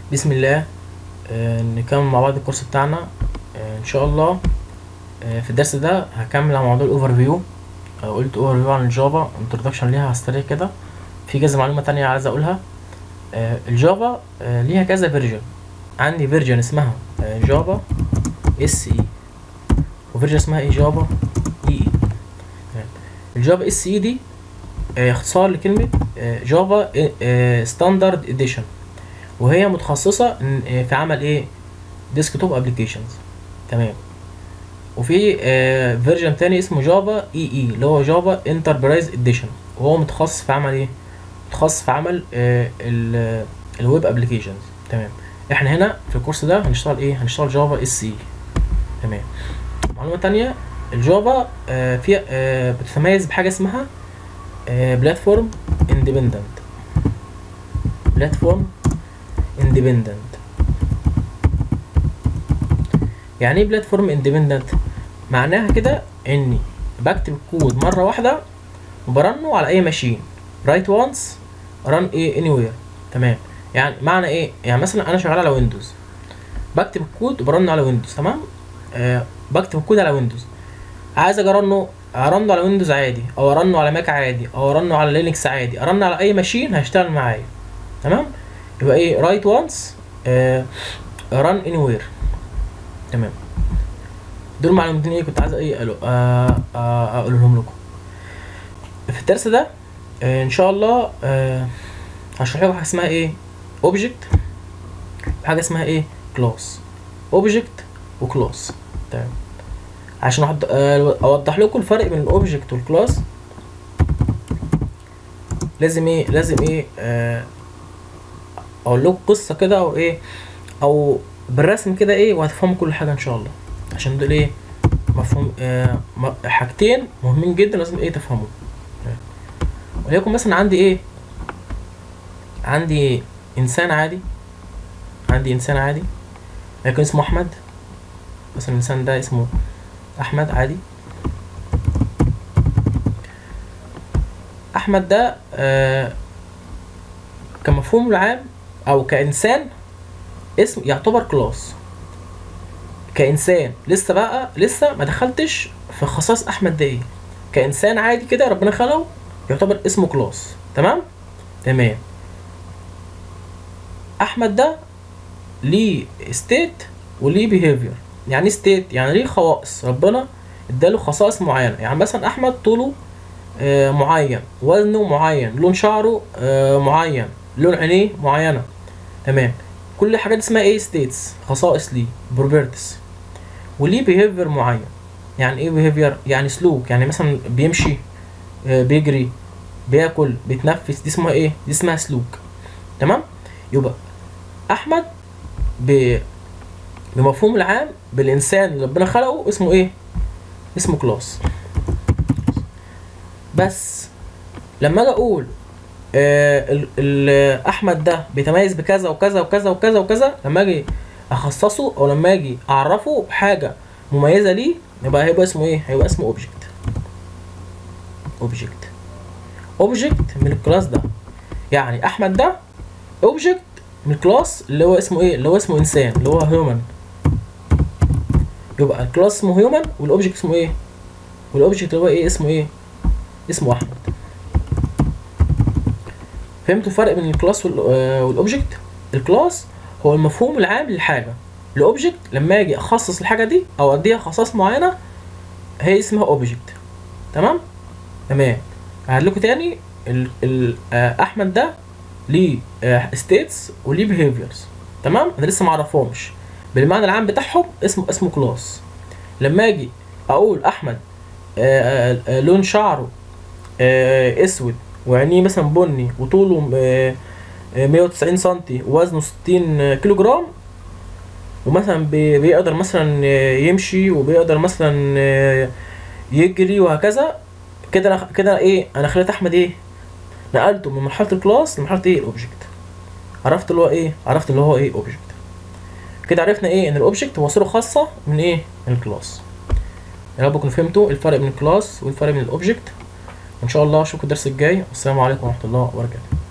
بسم الله. نكمل مع بعض الكورس بتاعنا. ان شاء الله. في الدرس ده هكمل على موضوع الاوفر فيو. قلت اوفر فيو عن الجافا، انترودكشن ليها على السريع كده. في كذا معلومه تانية عايز اقولها. الجافا ليها كذا فيرجن. عندي فيرجن اسمها جافا اس اي، وفيرجن اسمها ايه جافا اي. الجافا اس اي دي اختصار لكلمه جافا ستاندرد اديشن، وهي متخصصه في عمل ايه ديسكتوب ابلكيشنز. تمام. وفي فيرجن تاني اسمه جافا اي اي اللي هو جافا انتربرايز اديشن، وهو متخصص في عمل ايه متخصص في عمل الويب ابلكيشنز. تمام. احنا هنا في الكورس ده هنشتغل جافا اس اي. تمام. معلومه تانية، الجافا فيها بتتميز بحاجه اسمها بلاتفورم اندبندنت. يعني ايه بلاتفورم اندبندنت؟ معناها كده اني بكتب الكود مره واحده وبرنه على اي ماشين، رايت وانس ران ايه اني وير. تمام. يعني معنى ايه؟ يعني مثلا انا شغال على ويندوز، بكتب الكود وبرنه على ويندوز. تمام. بكتب الكود على ويندوز، عايز اجي ارنه على ويندوز عادي، او ارنه على ماك عادي، او ارنه على لينكس عادي، ارنه على اي ماشين هيشتغل معايا. تمام. يبقى ايه رايت وانس ران اني وير. تمام. دول معلومتين ايه كنت عايز ايه اقولهم لكم في الدرس ده. ان شاء الله هشرح لكم حاجه اسمها ايه اوبجكت، وحاجه اسمها ايه كلاس. اوبجكت وكلاس. تمام. عشان اوضح لكم الفرق بين الاوبجكت والكلاس، لازم ايه اقول لكم قصه كده، او ايه او بالرسم كده ايه، وهتفهموا كل حاجه ان شاء الله. عشان دول ايه مفهوم حاجتين مهمين جدا لازم ايه تفهموا. وليكن مثلا عندي انسان عادي، لكن اسمه احمد. مثلا الانسان ده اسمه احمد عادي. احمد ده كمفهوم العام او كانسان اسم يعتبر كلاس. كانسان لسه ما دخلتش في خصائص احمد ده ايه، كانسان عادي كده ربنا خلقه يعتبر اسمه كلاس. تمام. احمد ده ليه ستيت وليه بيهيفير. يعني ستيت يعني ليه خواص، ربنا اداله خصائص معينه. يعني مثلا احمد طوله معين، وزنه معين، لون شعره معين، لون عينيه معينه. تمام. كل حاجات اسمها ايه ستيتس، خصائص ليه بروبرتيز. وليه بيهيفير معين. يعني ايه بيهيفير؟ يعني سلوك. يعني مثلا بيمشي، بيجري، بياكل، بيتنفس، دي اسمها سلوك. تمام. يبقى احمد بمفهوم العام بالانسان اللي ربنا خلقه اسمه كلاس. بس لما اجي اقول احمد ده بيتميز بكذا وكذا وكذا وكذا وكذا، لما اجي اخصصه او لما اجي اعرفه بحاجه مميزه ليه، هيبقى اسمه هيبقى اسمه اوبجكت من الكلاس ده. يعني احمد ده اوبجكت من الكلاس اللي هو اسمه انسان، اللي هو هيومن. يبقى الكلاس اسمه هيومن، والاوبجكت اسمه والاوبجكت اللي هو اسمه احمد. فهمتوا الفرق بين الكلاس والاوبجكت؟ الكلاس هو المفهوم العام للحاجه. الاوبجكت لما اجي اخصص الحاجه دي او اديها خصائص معينه هي اسمها اوبجكت. تمام. هقول لكم تاني. احمد ده ليه ستيتس وليه بيهيفيرز. تمام. انا لسه ما اعرفهمش بالمعنى العام بتاعهم، اسمه كلاس. لما اجي اقول احمد لون شعره اسود، وعينيه مثلا بني، وطوله 190 سنتي، ووزنه 60 كيلو جرام، ومثلا بيقدر مثلا يمشي، وبيقدر مثلا يجري، وهكذا. كده انا خليت احمد نقلته من مرحله الكلاس لمرحله الاوبجكت. عرفت اللي هو اوبجكت. كده عرفنا ان الاوبجكت هو صوره خاصه من من الكلاس. يا رب تكونوا فهمتوا الفرق بين الكلاس والفرق بين الاوبجكت. ان شاء الله اشوفكم الدرس الجاي. والسلام عليكم ورحمه الله وبركاته.